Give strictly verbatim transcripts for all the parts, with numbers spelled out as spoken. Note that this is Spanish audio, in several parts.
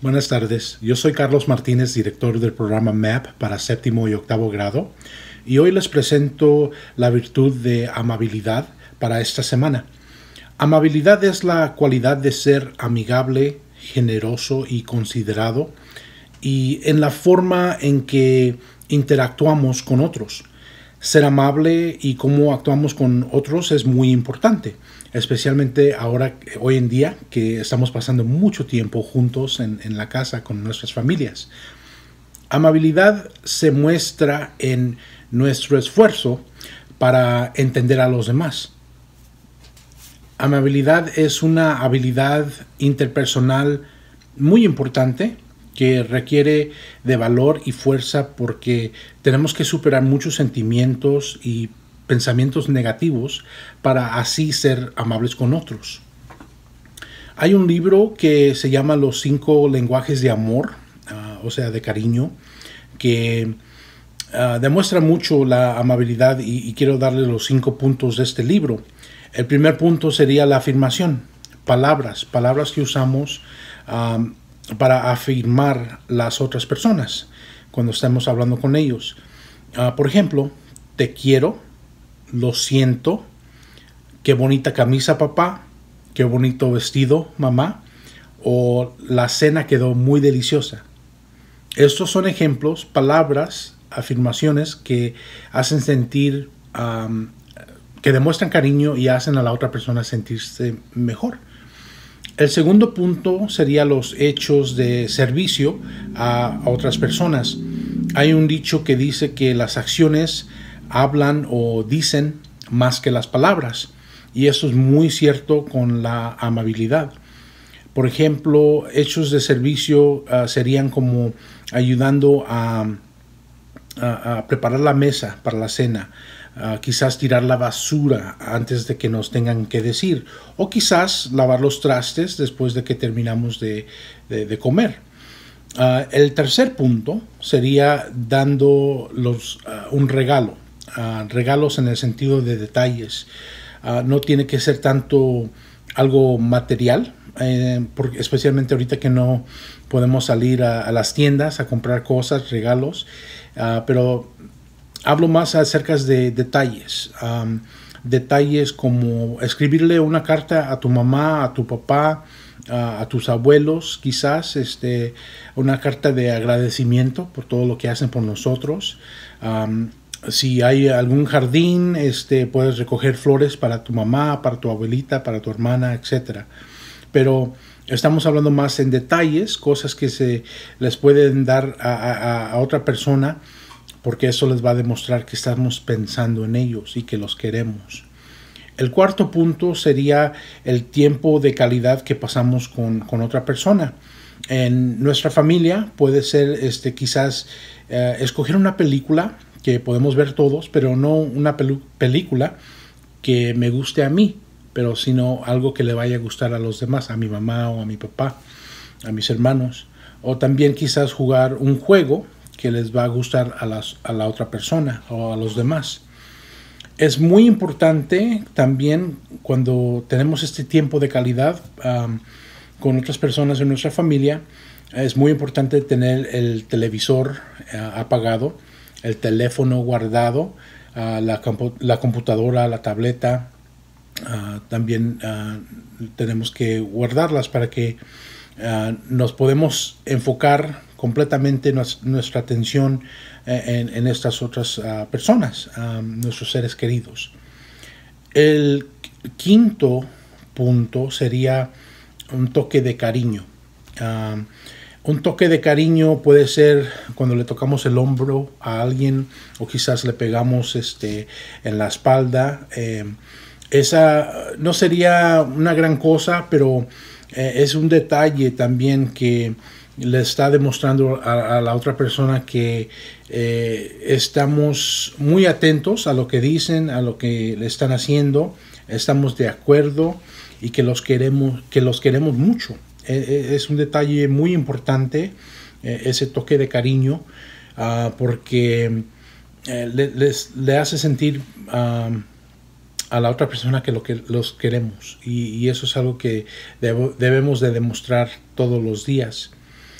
Buenas tardes, yo soy Carlos Martínez, director del programa M A P para séptimo y octavo grado, y hoy les presento la virtud de amabilidad para esta semana. Amabilidad es la cualidad de ser amigable, generoso y considerado, y en la forma en que interactuamos con otros. Ser amable y cómo actuamos con otros es muy importante, especialmente ahora, hoy en día, que estamos pasando mucho tiempo juntos en, en la casa con nuestras familias. Amabilidad se muestra en nuestro esfuerzo para entender a los demás. Amabilidad es una habilidad interpersonal muy importante que requiere de valor y fuerza porque tenemos que superar muchos sentimientos y pensamientos negativos para así ser amables con otros. Hay un libro que se llama Los cinco lenguajes de amor, uh, o sea, de cariño, que uh, demuestra mucho la amabilidad y, y quiero darle los cinco puntos de este libro. El primer punto sería la afirmación, palabras, palabras que usamos um, para afirmar las otras personas cuando estamos hablando con ellos. Uh, por ejemplo, te quiero, lo siento, qué bonita camisa papá, qué bonito vestido mamá, o la cena quedó muy deliciosa. Estos son ejemplos, palabras, afirmaciones que hacen sentir, um, que demuestran cariño y hacen a la otra persona sentirse mejor. El segundo punto sería los hechos de servicio a otras personas. Hay un dicho que dice que las acciones hablan o dicen más que las palabras, y eso es muy cierto con la amabilidad. Por ejemplo, hechos de servicio uh, serían como ayudando a, a, a preparar la mesa para la cena, Uh, quizás tirar la basura antes de que nos tengan que decir, o quizás lavar los trastes después de que terminamos de, de, de comer. Uh, el tercer punto sería dando los, uh, un regalo, uh, regalos en el sentido de detalles. Uh, no tiene que ser tanto algo material, eh, porque especialmente ahorita que no podemos salir a, a las tiendas a comprar cosas, regalos, uh, pero hablo más acerca de detalles, um, detalles como escribirle una carta a tu mamá, a tu papá, uh, a tus abuelos, quizás este, una carta de agradecimiento por todo lo que hacen por nosotros. Um, si hay algún jardín, este, puedes recoger flores para tu mamá, para tu abuelita, para tu hermana, etcétera. Pero estamos hablando más en detalles, cosas que se les pueden dar a, a, a otra persona, porque eso les va a demostrar que estamos pensando en ellos y que los queremos. El cuarto punto sería el tiempo de calidad que pasamos con, con otra persona. En nuestra familia puede ser este, quizás eh, escoger una película que podemos ver todos, pero no una pelu- película que me guste a mí, pero sino algo que le vaya a gustar a los demás, a mi mamá o a mi papá, a mis hermanos. O también quizás jugar un juego que les va a gustar a, las, a la otra persona o a los demás. Es muy importante también cuando tenemos este tiempo de calidad um, con otras personas en nuestra familia, es muy importante tener el televisor uh, apagado, el teléfono guardado, uh, la, la computadora, la tableta, uh, también uh, tenemos que guardarlas para que uh, nos podemos enfocar completamente nuestra atención en, en estas otras uh, personas, um, nuestros seres queridos. El quinto punto sería un toque de cariño. Um, un toque de cariño puede ser cuando le tocamos el hombro a alguien o quizás le pegamos este, en la espalda. Eh, esa no sería una gran cosa, pero eh, es un detalle también que le está demostrando a, a la otra persona que eh, estamos muy atentos a lo que dicen, a lo que le están haciendo, estamos de acuerdo y que los queremos, que los queremos mucho. Eh, es un detalle muy importante, eh, ese toque de cariño, uh, porque eh, le, les, le hace sentir uh, a la otra persona que, lo que los queremos, y, y eso es algo que debo, debemos de demostrar todos los días.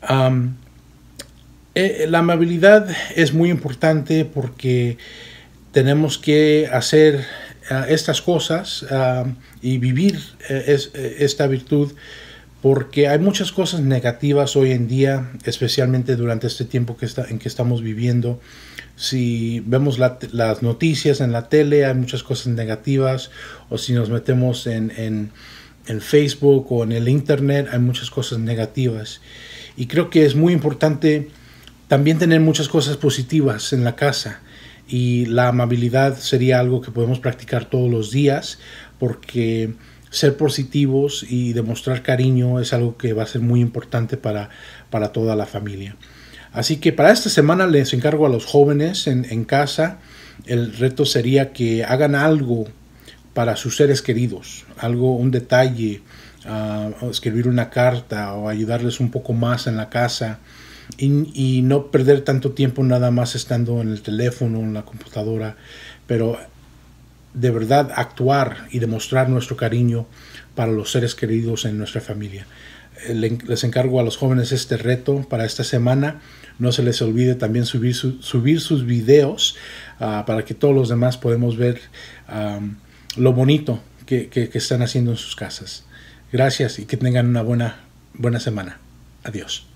Um, eh, la amabilidad es muy importante porque tenemos que hacer uh, estas cosas uh, y vivir uh, es, uh, esta virtud, porque hay muchas cosas negativas hoy en día, especialmente durante este tiempo que está, en que estamos viviendo. Si vemos la, las noticias en la tele, hay muchas cosas negativas, o si nos metemos en, en, en Facebook o en el internet, hay muchas cosas negativas. Y creo que es muy importante también tener muchas cosas positivas en la casa, y la amabilidad sería algo que podemos practicar todos los días, porque ser positivos y demostrar cariño es algo que va a ser muy importante para, para toda la familia. Así que para esta semana les encargo a los jóvenes en, en casa, el reto sería que hagan algo para sus seres queridos, algo, un detalle, uh, escribir una carta o ayudarles un poco más en la casa, y, y no perder tanto tiempo nada más estando en el teléfono, en la computadora, pero de verdad actuar y demostrar nuestro cariño para los seres queridos en nuestra familia. Les encargo a los jóvenes este reto para esta semana. No se les olvide también subir, su, subir sus videos uh, para que todos los demás podamos ver um, lo bonito que, que, que están haciendo en sus casas. Gracias y que tengan una buena, buena semana. Adiós.